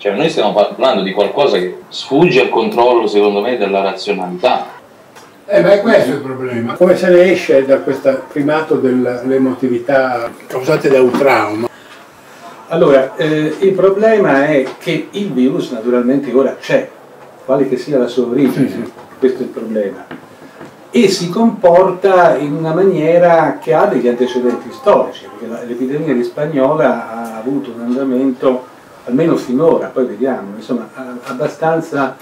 Cioè noi stiamo parlando di qualcosa che sfugge al controllo, secondo me, della razionalità. Ma è questo il problema. Come se ne esce da questo primato dell'emotività causate da un trauma? Allora, il problema è che il virus naturalmente ora c'è, quale che sia la sua origine, questo è il problema, e si comporta in una maniera che ha degli antecedenti storici, perché l'epidemia di Spagnola ha avuto un andamento, almeno finora, poi vediamo, insomma, abbastanza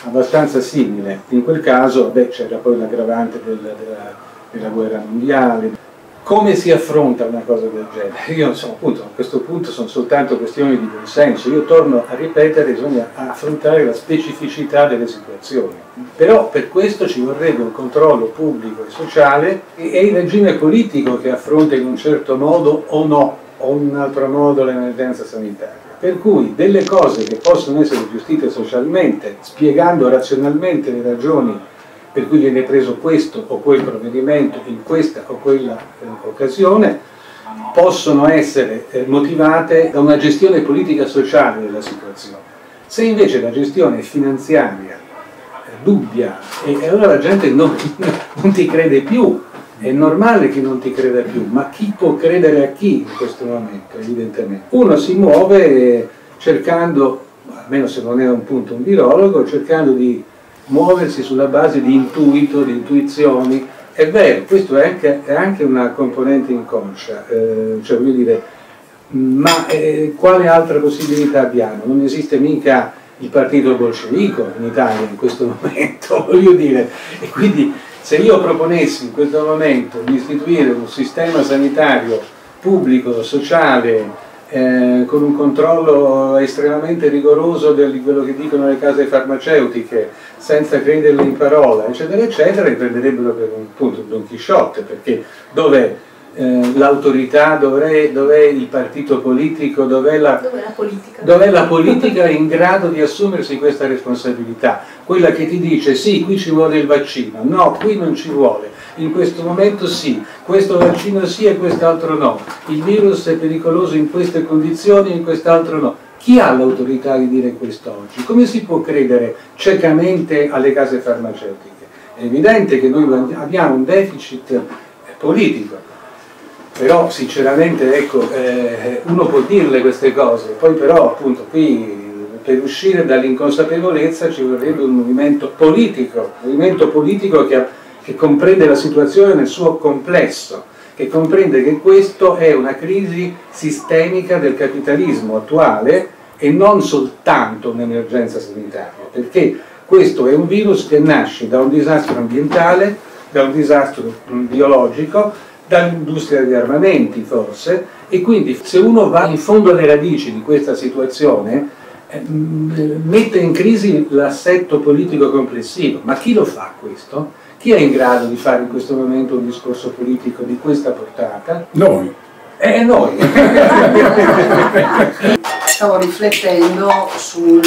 simile. In quel caso c'era poi l'aggravante della guerra mondiale. Come si affronta una cosa del genere? Io insomma, appunto, a questo punto sono soltanto questioni di buonsenso. Io torno a ripetere, bisogna affrontare la specificità delle situazioni. Però per questo ci vorrebbe un controllo pubblico e sociale e il regime politico che affronta in un certo modo o no, o in un altro modo l'emergenza sanitaria. Per cui delle cose che possono essere gestite socialmente, spiegando razionalmente le ragioni per cui viene preso questo o quel provvedimento in questa o quella occasione, possono essere motivate da una gestione politica sociale della situazione. Se invece la gestione è finanziaria, dubbia, e allora la gente non ti crede più, è normale che non ti creda più, ma chi può credere a chi in questo momento, evidentemente? Uno si muove cercando, almeno se non è un virologo, cercando di muoversi sulla base di intuito, di intuizioni. È vero, questo è anche una componente inconscia, cioè voglio dire, ma quale altra possibilità abbiamo? Non esiste mica il partito bolscevico in Italia in questo momento, voglio dire, e quindi se io proponessi in questo momento di istituire un sistema sanitario pubblico, sociale, con un controllo estremamente rigoroso di quello che dicono le case farmaceutiche, senza crederle in parola, eccetera, eccetera, mi prenderebbero per un Don Chisciotte, perché dov'è l'autorità, dov'è il partito politico, dov'è la politica in grado di assumersi questa responsabilità? Quella che ti dice sì, qui ci vuole il vaccino, no, qui non ci vuole, in questo momento sì, questo vaccino sì e quest'altro no, il virus è pericoloso in queste condizioni e in quest'altro no. Chi ha l'autorità di dire questo oggi? Come si può credere ciecamente alle case farmaceutiche? È evidente che noi abbiamo un deficit politico, però sinceramente ecco, uno può dirle queste cose, poi però appunto qui per uscire dall'inconsapevolezza ci vorrebbe un movimento politico che comprende la situazione nel suo complesso, che comprende che questo è una crisi sistemica del capitalismo attuale e non soltanto un'emergenza sanitaria, perché questo è un virus che nasce da un disastro ambientale, da un disastro biologico, dall'industria degli armamenti forse, e quindi se uno va in fondo alle radici di questa situazione mette in crisi l'assetto politico complessivo. Ma chi lo fa questo? Chi è in grado di fare in questo momento un discorso politico di questa portata? Noi. Noi. Stavo riflettendo sul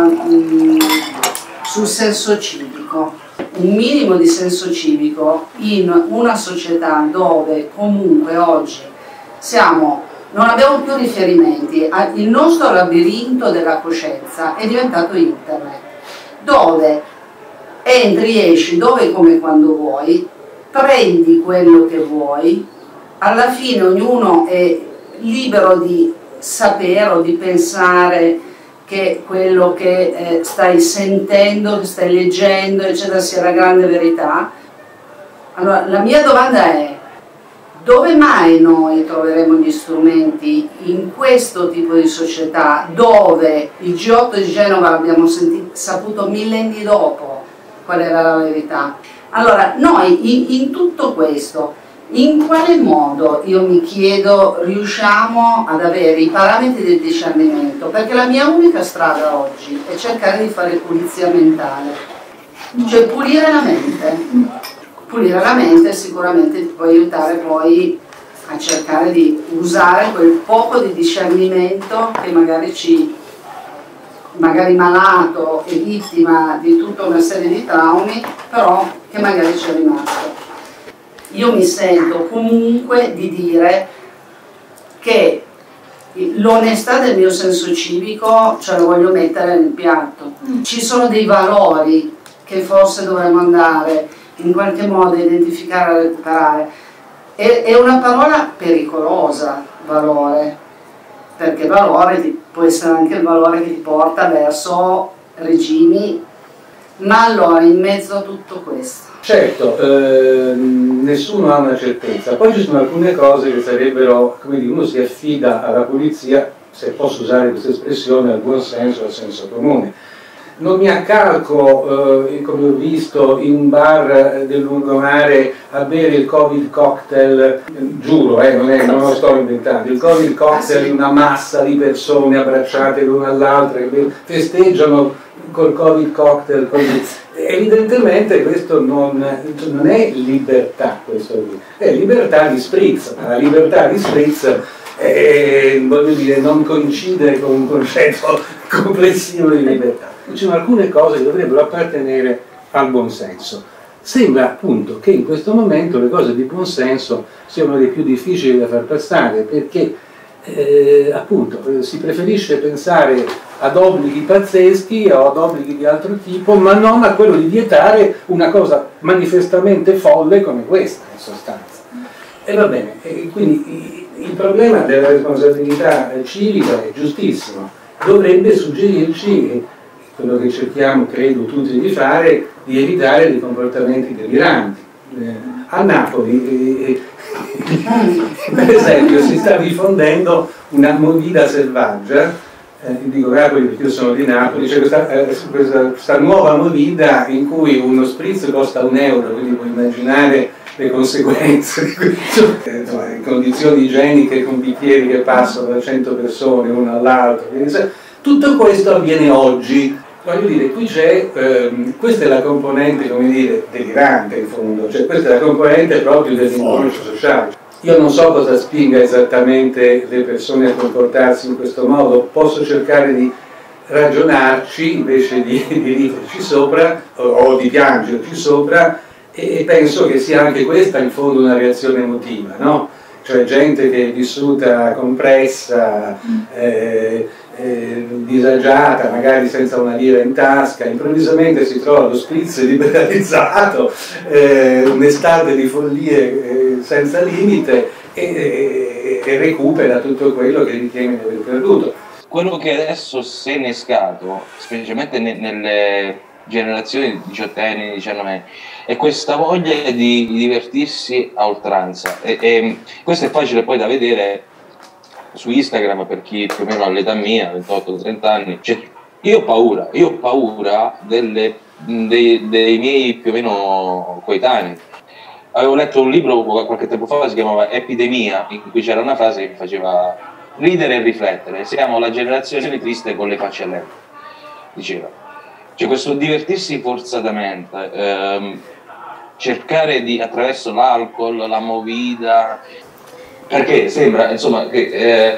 senso civico. Un minimo di senso civico in una società dove comunque oggi non abbiamo più riferimenti, il nostro labirinto della coscienza è diventato internet, dove entri, esci, dove, come, quando vuoi, prendi quello che vuoi, alla fine ognuno è libero di sapere o di pensare che quello che stai sentendo, che stai leggendo, eccetera, sia la grande verità. Allora, la mia domanda è: dove mai noi troveremo gli strumenti in questo tipo di società dove il G8 di Genova l'abbiamo saputo millenni dopo qual era la verità? Allora, noi in tutto questo, in quale modo, io mi chiedo, riusciamo ad avere i parametri del discernimento? Perché la mia unica strada oggi è cercare di fare pulizia mentale, cioè pulire la mente. Pulire la mente sicuramente ti può aiutare poi a cercare di usare quel poco di discernimento che magari malato e vittima di tutta una serie di traumi, però che magari ci è rimasto. Io mi sento comunque di dire che l'onestà del mio senso civico ce la voglio mettere nel piatto. Ci sono dei valori che forse dovremmo andare in qualche modo a identificare e recuperare. È una parola pericolosa, valore, perché valore può essere anche il valore che ti porta verso regimi, ma allora in mezzo a tutto questo? Certo, nessuno ha una certezza, poi ci sono alcune cose che sarebbero, come dire, uno si affida alla polizia, se posso usare questa espressione, al buon senso, al senso comune. Non mi accalco, come ho visto, in un bar del lungomare a bere il Covid cocktail, giuro, non lo sto inventando, il Covid cocktail, una massa di persone abbracciate l'una all'altra che festeggiano col Covid cocktail, così. Evidentemente questo non è libertà, è libertà di spritz. La libertà di spritz voglio dire, non coincide con un concetto complessivo di libertà. Ci sono alcune cose che dovrebbero appartenere al buonsenso. Sembra appunto che in questo momento le cose di buonsenso siano le più difficili da far passare, perché appunto si preferisce pensare ad obblighi pazzeschi o ad obblighi di altro tipo, ma non a quello di vietare una cosa manifestamente folle come questa, in sostanza. E va bene, quindi il problema della responsabilità civica è giustissimo, dovrebbe suggerirci quello che cerchiamo, credo, tutti di fare, di evitare dei comportamenti deliranti. A Napoli, per esempio, si sta diffondendo una movida selvaggia, dico Napoli perché io sono di Napoli, c'è questa nuova movida in cui uno spritz costa €1, quindi puoi immaginare le conseguenze di questo, in condizioni igieniche con bicchieri che passano da 100 persone uno all'altro. Tutto questo avviene oggi. Voglio dire, qui c'è, questa è la componente, come dire, delirante in fondo, cioè questa è la componente proprio dell'inconscio sociale. Io non so cosa spinga esattamente le persone a comportarsi in questo modo, posso cercare di ragionarci invece di riderci sopra o di piangerci sopra, e penso che sia anche questa in fondo una reazione emotiva, no? Cioè gente che è vissuta compressa, disagiata, magari senza una lira in tasca, improvvisamente si trova lo spritz liberalizzato, un'estate di follie senza limite e recupera tutto quello che ritiene di aver perduto. Quello che adesso si è innescato, specialmente nelle generazioni di 18 anni, 19 anni, è questa voglia di divertirsi a oltranza, e questo è facile poi da vedere su Instagram per chi più o meno all'età mia, 28-30 anni. Cioè, io ho paura dei miei più o meno coetanei. Avevo letto un libro qualche tempo fa, si chiamava Epidemia, in cui c'era una frase che mi faceva ridere e riflettere: siamo la generazione triste con le facce all'erba, diceva. Cioè questo divertirsi forzatamente, cercare di, attraverso l'alcol, la movida, perché sembra insomma che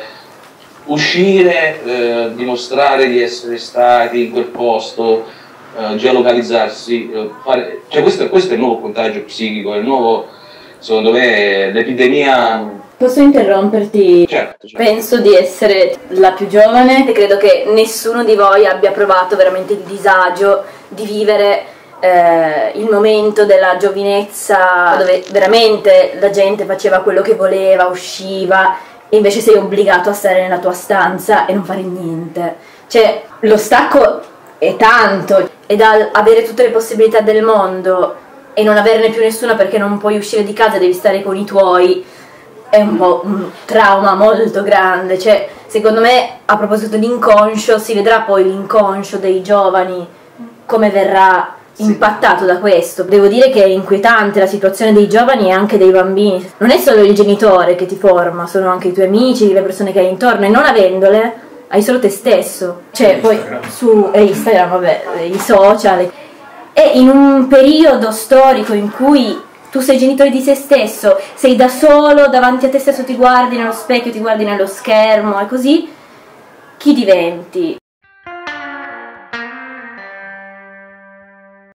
uscire, dimostrare di essere stati in quel posto, geolocalizzarsi, cioè questo è il nuovo contagio psichico, è il nuovo, secondo me, l'epidemia. Posso interromperti? Certo. Penso di essere la più giovane e credo che nessuno di voi abbia provato veramente il disagio di vivere il momento della giovinezza dove veramente la gente faceva quello che voleva, usciva, e invece sei obbligato a stare nella tua stanza e non fare niente. Cioè, lo stacco è tanto, e dal avere tutte le possibilità del mondo e non averne più nessuna perché non puoi uscire di casa e devi stare con i tuoi, è un po' un trauma molto grande. Cioè, secondo me, a proposito di inconscio, si vedrà poi l'inconscio dei giovani come verrà impattato da questo. Devo dire che è inquietante la situazione dei giovani e anche dei bambini. Non è solo il genitore che ti forma, sono anche i tuoi amici, le persone che hai intorno, e non avendole hai solo te stesso. Cioè, poi su Instagram, vabbè, i social. E in un periodo storico in cui tu sei genitore di se stesso, sei da solo, davanti a te stesso ti guardi nello specchio, ti guardi nello schermo e così, chi diventi?